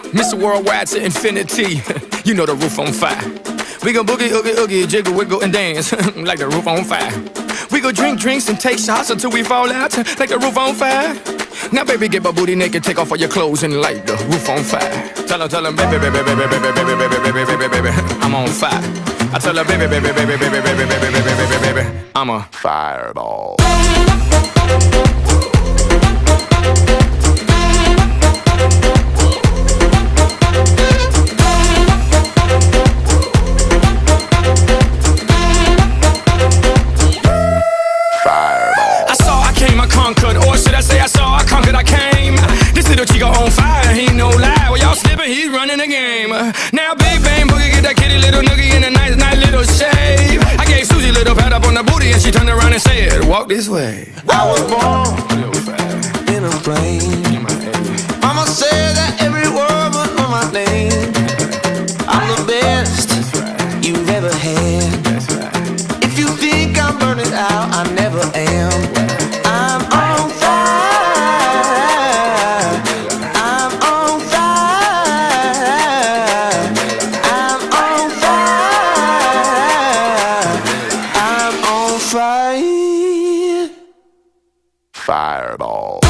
Mr. Worldwide to infinity. You know the roof on fire. We gon' boogie, oogie, oogie, jiggle, wiggle, and dance like the roof on fire. We gon' drink drinks and take shots until we fall out like the roof on fire. Now baby, get my booty naked, take off all your clothes and light the roof on fire. Tell her, baby, baby, baby, baby, baby, baby, baby, baby, baby, baby, I'm on fire. I tell her, baby, baby, baby, baby, baby, baby, baby, baby, baby, baby, I'm a fireball. Or should I say I saw, I conquered, I came. This little chico on fire, he no lie. Well, y'all slipping, he's running the game. Now big bang boogie, get that kitty little noogie in a nice little shave. I gave Susie a little pat up on the booty and she turned around and said, walk this way. I was born in a plane. Mama said that every word was on my name. I'm the best you've ever had. If you think I'm burning out, I never am. I'm on fire. I'm on fire. I'm on fire. I'm on fire. Fireball.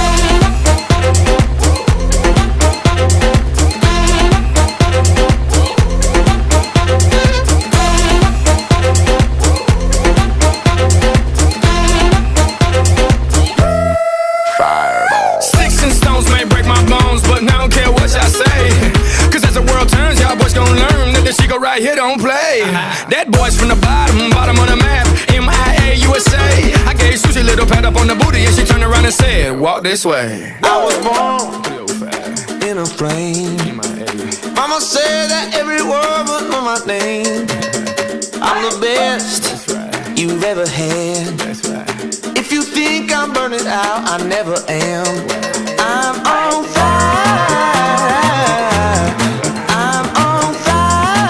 Right here don't play. That boy's from the bottom of the map. MIA USA. I gave Susie a little pat up on the booty and she turned around and said, walk this way. I was born in a plane. Mama said that every word was on my name. I'm the best you've ever had. If you think I'm burning out, I never am. I'm on fire. I'm on fire.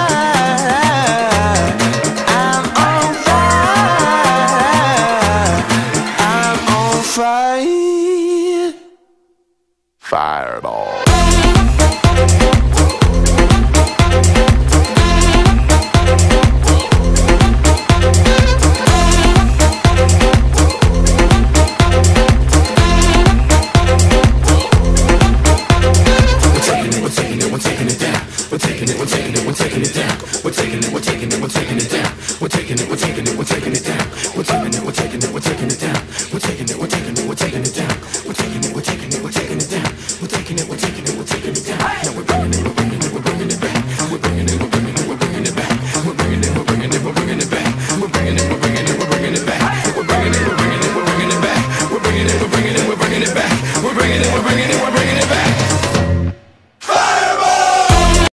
Fireball. We're taking it down.